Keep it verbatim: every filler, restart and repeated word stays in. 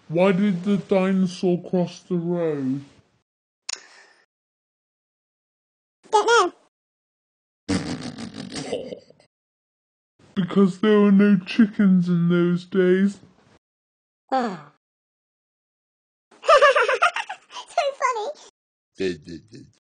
Why did the dinosaur cross the road? Don't know. Because there were no chickens in those days. So funny.